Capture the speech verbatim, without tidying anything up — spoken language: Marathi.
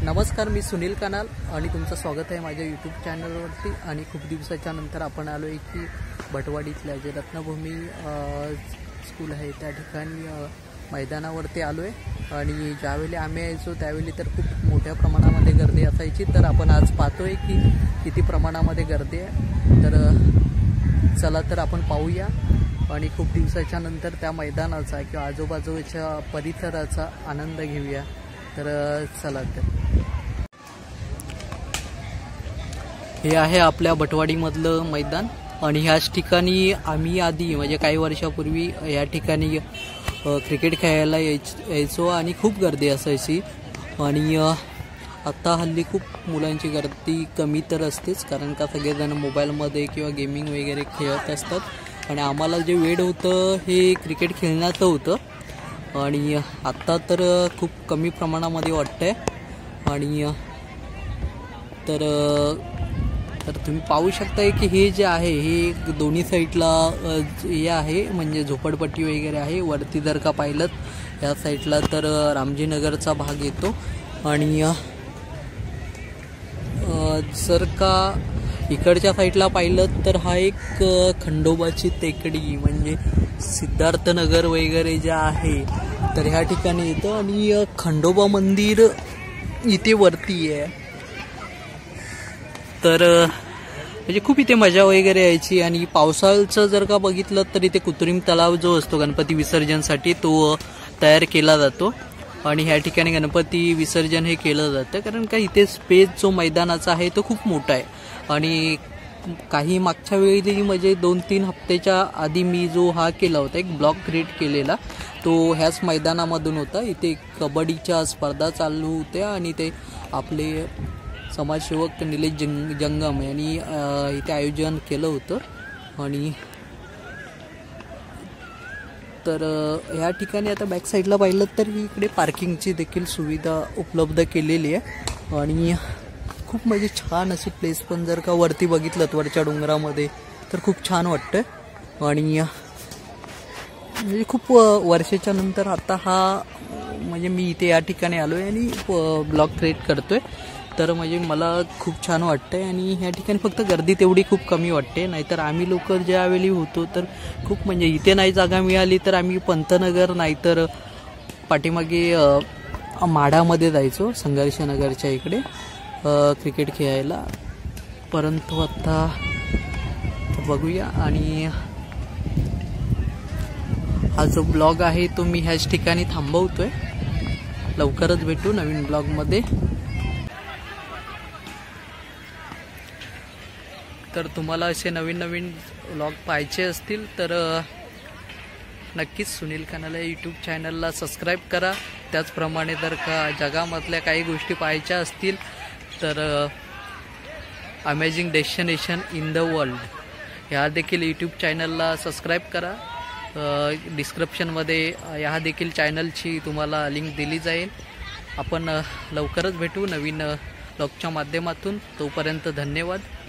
नमस्कार, मी सुनील कानाल आणि तुमचं स्वागत आहे माझ्या यूट्यूब चॅनलवरती। आणि खूप दिवसाच्या नंतर आपण आलो आहे की भटवाडीतल्या जे रत्नभूमी स्कूल आहे त्या ठिकाणी मैदानावरती आलो आहे। आणि ज्यावेळी आम्ही यायचो त्यावेळी तर खूप मोठ्या प्रमाणामध्ये गर्दी असायची, तर आपण आज पाहतोय की किती प्रमाणामध्ये गर्दी आहे। तर चला तर आपण पाहूया आणि खूप दिवसाच्या नंतर त्या मैदानाचा किंवा आजूबाजूच्या परिसराचा आनंद घेऊया। तर चला तर हे आहे आपल्या भटवाडीमधलं मैदान आणि ह्याच ठिकाणी आम्ही आधी म्हणजे काही वर्षापूर्वी या ठिकाणी क्रिकेट खेळायला यायचो आणि खूप गर्दी असायची। आणि आता हल्ली खूप मुलांची गर्दी कमी तर असतेच, कारण का सगळेजण मोबाईलमध्ये किंवा गेमिंग वगैरे खेळत असतात। आणि आम्हाला जे वेळ होतं हे क्रिकेट खेळण्याचं होतं आणि आत्ता तर खूप कमी प्रमाणामध्ये वाटतंय। आणि तर तर तुम्ही पाहू शकताय की हे जे आहे हे दोन्ही साईडला हे आहे, म्हणजे झोपडपट्टी वगैरे आहे। वरती जर का पाहिलं या साईडला तर रामजीनगरचा भाग येतो आणि जर का इकडच्या साईडला पाहिलं तर हा एक खंडोबाची टेकडी म्हणजे सिद्धार्थनगर वगैरे जे आहे तर ह्या ठिकाणी येतं। आणि खंडोबा मंदिर इथे वरती आहे, तर म्हणजे खूप इथे मजा वगैरे यायची। आणि पावसाळ्याचं जर का बघितलं तर इथे कृत्रिम तलाव जो असतो गणपती विसर्जनसाठी तो तयार केला जातो आणि ह्या ठिकाणी गणपती विसर्जन हे केलं जातं, कारण का इथे स्पेस जो मैदानाचा आहे तो खूप मोठा आहे। आणि काही मागच्या वेळी म्हणजे दोन तीन हप्त्याच्या आधी मी जो हा केला होता एक ब्लॉग क्रिएट केलेला तो ह्याच मैदानामधून होता। इथे कबड्डीच्या स्पर्धा चालू होत्या आणि ते आपले समाजसेवक निलेश जंग जंगम यांनी इथे आयोजन केलं होतं। आणि तर ह्या ठिकाणी आता बॅक साईडला पाहिलं तर इकडे पार्किंगची देखील सुविधा उपलब्ध केलेली आहे आणि खूप म्हणजे छान अशी प्लेस पण जर का वरती बघितलं वरच्या डोंगरामध्ये तर खूप छान वाटतं। आणि म्हणजे खूप वर्षाच्या नंतर आता हा म्हणजे मी इथे या ठिकाणी आलो आहे आणि ब्लॉग क्रिएट करतोय, तर म्हणजे मला खूप छान वाटतंय। आणि ह्या ठिकाणी फक्त गर्दी तेवढी खूप कमी वाटते, नाहीतर आम्ही लोक ज्यावेळी होतो तर खूप म्हणजे इथे नाही जागा मिळाली तर आम्ही पंतनगर नाहीतर पाठीमागे माढामध्ये जायचो संघर्षनगरच्या इकडे क्रिकेट खेळायला। परंतु आता बघूया। आणि हा जो ब्लॉग आहे तो मी ह्याच ठिकाणी थांबवतोय, लवकरच भेटू नवीन ब्लॉगमध्ये। तर तुम्हाला असे नवीन नवीन व्लॉग पाहायचे असतील तर नक्कीच सुनील कानाल यूट्यूब चॅनलला सबस्क्राईब करा। त्याचप्रमाणे जर का जगामधल्या काही गोष्टी पाहायच्या असतील तर amazing destination in the world ह्या देखील यूट्यूब चॅनलला सबस्क्राईब करा। डिस्क्रिप्शनमध्ये ह्या देखील चॅनलची तुम्हाला लिंक दिली जाईल। आपण लवकरच भेटू नवीन व्लॉगच्या माध्यमातून, तोपर्यंत धन्यवाद।